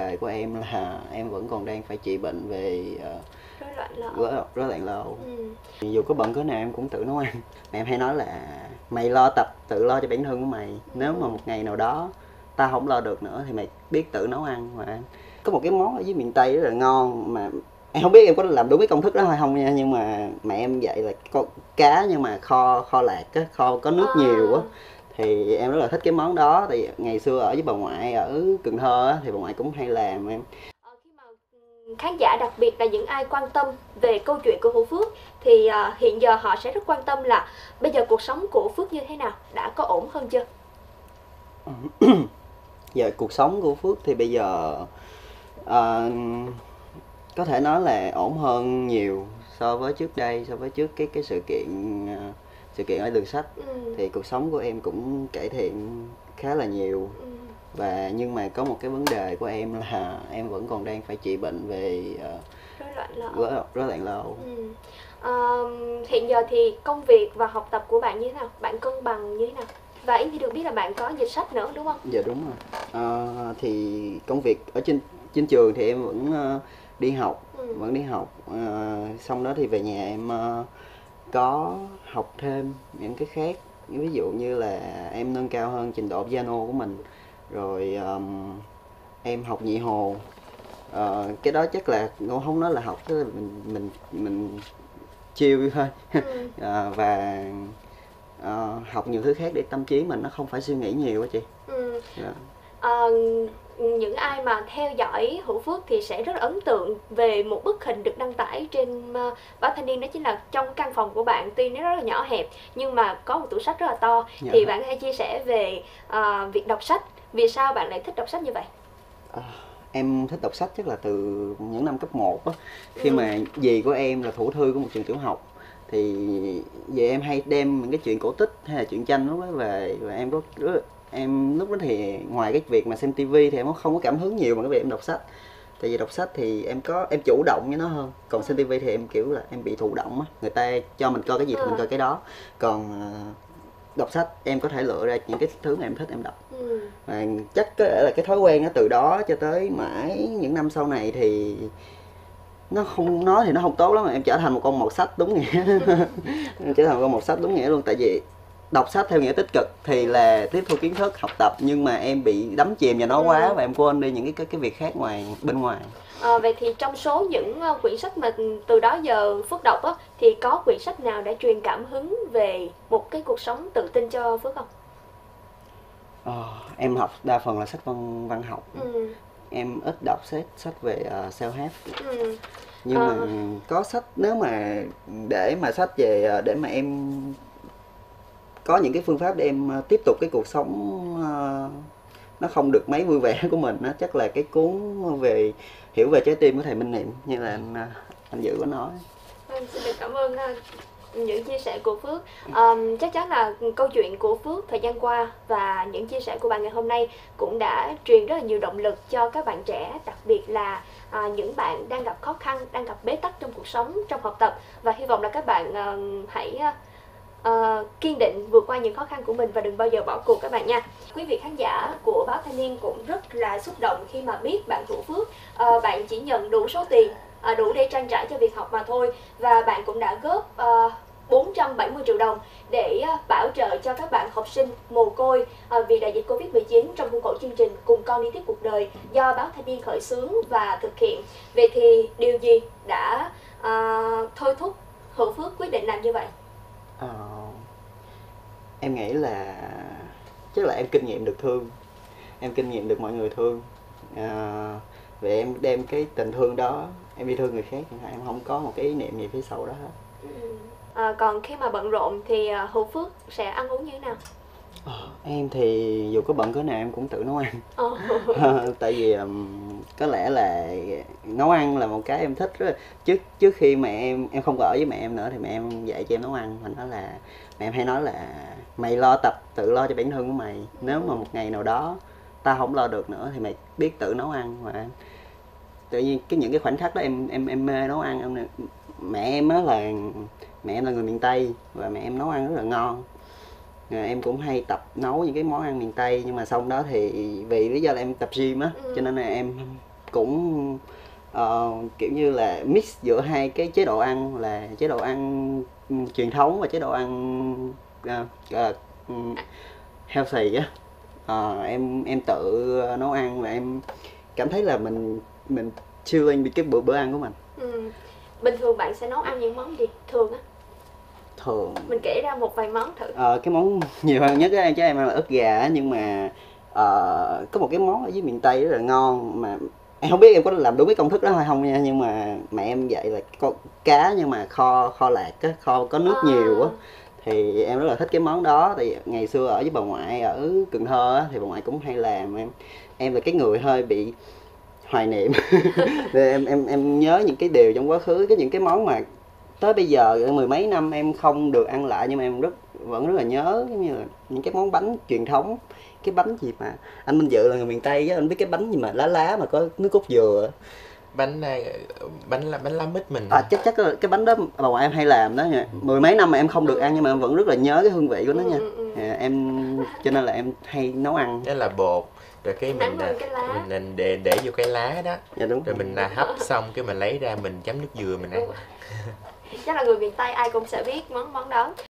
đề của em là em vẫn còn đang phải trị bệnh về rối loạn lo âu. Dù có bận cỡ nào em cũng tự nấu ăn. Mẹ em hay nói là mày tự lo cho bản thân của mày. Nếu mà một ngày nào đó ta không lo được nữa thì mày biết tự nấu ăn mà. Có một cái món ở dưới miền Tây rất là ngon mà em không biết em có làm đúng cái công thức đó hay không nha, nhưng mà mẹ em dạy là con cá nhưng mà kho lạc á, kho có nước nhiều á, thì em rất là thích cái món đó. Thì ngày xưa ở với bà ngoại ở Cần Thơ á, thì bà ngoại cũng hay làm em. Khi mà khán giả, đặc biệt là những ai quan tâm về câu chuyện của Hữu Phước thì hiện giờ họ sẽ rất quan tâm là bây giờ cuộc sống của Phước như thế nào, đã có ổn hơn chưa? Giờ cuộc sống của Phước thì bây giờ có thể nói là ổn hơn nhiều so với trước đây, so với trước cái sự kiện ở đường sách. Thì cuộc sống của em cũng cải thiện khá là nhiều. Và nhưng mà có một cái vấn đề của em là em vẫn còn đang phải trị bệnh về rối loạn lo âu. Hiện giờ thì công việc và học tập của bạn như thế nào? Bạn cân bằng như thế nào? Và Yến thì được biết là bạn có dịch sách nữa đúng không? Dạ đúng rồi. Thì công việc ở trên trường thì em vẫn đi học, xong đó thì về nhà em có học thêm những cái khác, ví dụ như là em nâng cao hơn trình độ piano của mình, rồi em học nhị hồ. Cái đó chắc là không nói là học, chứ là mình chill thôi. Và học nhiều thứ khác để tâm trí mình nó không phải suy nghĩ nhiều á chị. Những ai mà theo dõi Hữu Phước thì sẽ rất là ấn tượng về một bức hình được đăng tải trên báo Thanh Niên, đó chính là trong căn phòng của bạn, tuy nó rất là nhỏ hẹp nhưng mà có một tủ sách rất là to. Thì bạn hãy chia sẻ về việc đọc sách, vì sao bạn lại thích đọc sách như vậy? Em thích đọc sách chắc là từ những năm cấp 1 á, khi mà dì của em là thủ thư của một trường tiểu học, thì về em hay đem những cái chuyện cổ tích hay là chuyện tranh lúc đó về, và em lúc đó thì ngoài cái việc mà xem tivi thì em không có cảm hứng nhiều bằng cái việc em đọc sách. Tại vì đọc sách thì em chủ động với nó hơn, còn xem tivi thì em kiểu là em bị thụ động á, người ta cho mình coi cái gì thì mình coi cái đó. Còn đọc sách em có thể lựa ra những cái thứ mà em thích em đọc. Và chắc có lẽ là cái thói quen đó từ đó cho tới mãi những năm sau này thì nó không nói thì nó không tốt lắm, mà em trở thành một con mọt sách đúng nghĩa. Em trở thành một con mọt sách đúng nghĩa luôn. Tại vì đọc sách theo nghĩa tích cực thì là tiếp thu kiến thức, học tập, nhưng mà em bị đắm chìm vào nó quá và em quên đi những cái việc khác bên ngoài. Vậy thì trong số những quyển sách mà từ đó giờ Phước đọc á, thì có quyển sách nào đã truyền cảm hứng về một cái cuộc sống tự tin cho Phước không? Em học đa phần là sách văn học. Em ít đọc sách về self-help. Nhưng mà có sách, nếu mà để mà sách về để mà em có những cái phương pháp để em tiếp tục cái cuộc sống nó không được mấy vui vẻ của mình á, chắc là cái cuốn về Hiểu về trái tim của thầy Minh Niệm, như là anh Dự có nói. Xin được cảm ơn những chia sẻ của Phước. Chắc chắn là câu chuyện của Phước thời gian qua và những chia sẻ của bạn ngày hôm nay cũng đã truyền rất là nhiều động lực cho các bạn trẻ, đặc biệt là những bạn đang gặp khó khăn, đang gặp bế tắc trong cuộc sống, trong học tập, và hy vọng là các bạn hãy kiên định vượt qua những khó khăn của mình và đừng bao giờ bỏ cuộc các bạn nha. Quý vị khán giả của báo Thanh Niên cũng rất là xúc động khi mà biết bạn Hữu Phước, bạn chỉ nhận đủ số tiền đủ để trang trải cho việc học mà thôi, và bạn cũng đã góp 470 triệu đồng để bảo trợ cho các bạn học sinh mồ côi vì đại dịch Covid-19 trong khuôn khổ chương trình Cùng Con Đi Tiếp Cuộc Đời do báo Thanh Niên khởi xướng và thực hiện. Vậy thì điều gì đã thôi thúc Hữu Phước quyết định làm như vậy? Em nghĩ là chắc là em kinh nghiệm được thương, em kinh nghiệm được mọi người thương. Vậy em đem cái tình thương đó em đi thương người khác, em không có một cái ý niệm gì phía sau đó hết. Còn khi mà bận rộn thì Hữu Phước sẽ ăn uống như thế nào? Em thì dù có bận cỡ nào em cũng tự nấu ăn. Tại vì có lẽ là nấu ăn là một cái em thích rất là. Trước khi mà em không còn ở với mẹ em nữa thì mẹ em dạy cho em nấu ăn. Mẹ em hay nói là mày tự lo cho bản thân của mày. Nếu mà một ngày nào đó ta không lo được nữa thì mày biết tự nấu ăn. Mà tự nhiên những cái khoảnh khắc đó em mê nấu ăn. Mẹ em là người miền Tây và mẹ em nấu ăn rất là ngon. Em cũng hay tập nấu những cái món ăn miền Tây, nhưng mà xong đó thì vì lý do là em tập gym á, cho nên là em cũng kiểu như là mix giữa hai cái chế độ ăn, là chế độ ăn truyền thống và chế độ ăn gọi là healthy á. Em tự nấu ăn và em cảm thấy là mình chilling với cái bữa ăn của mình. Bình thường bạn sẽ nấu ăn những món gì thường á? Thường mình kể ra một vài món thử. Cái món nhiều hơn nhất á, cho em ăn là ức gà á, nhưng mà có một cái món ở dưới miền Tây rất là ngon mà em không biết em có làm đúng cái công thức đó hay không nha, nhưng mà mẹ em dạy là có cá nhưng mà kho lạc á, kho có nước nhiều á, thì em rất là thích cái món đó. Thì ngày xưa ở với bà ngoại ở Cần Thơ á, thì bà ngoại cũng hay làm. Em là cái người hơi bị hoài niệm thì em nhớ những cái điều trong quá khứ, những cái món mà tới bây giờ mười mấy năm em không được ăn lại, nhưng mà em vẫn rất là nhớ, giống như là những cái món bánh truyền thống. Cái bánh gì mà anh Minh Dự là người miền Tây á, anh biết cái bánh gì mà lá mà có nước cốt dừa. Bánh lá mít mình. Chắc là cái bánh đó bà ngoại em hay làm đó nha. Mười mấy năm mà em không được ăn nhưng mà em vẫn rất là nhớ cái hương vị của nó nha. Em cho nên là em hay nấu ăn. Đó là bột, rồi cái mình để vô cái lá đó. Dạ đúng. Rồi mình hấp xong cái mình lấy ra mình chấm nước dừa mình ăn. Chắc là người miền Tây ai cũng sẽ biết món đó.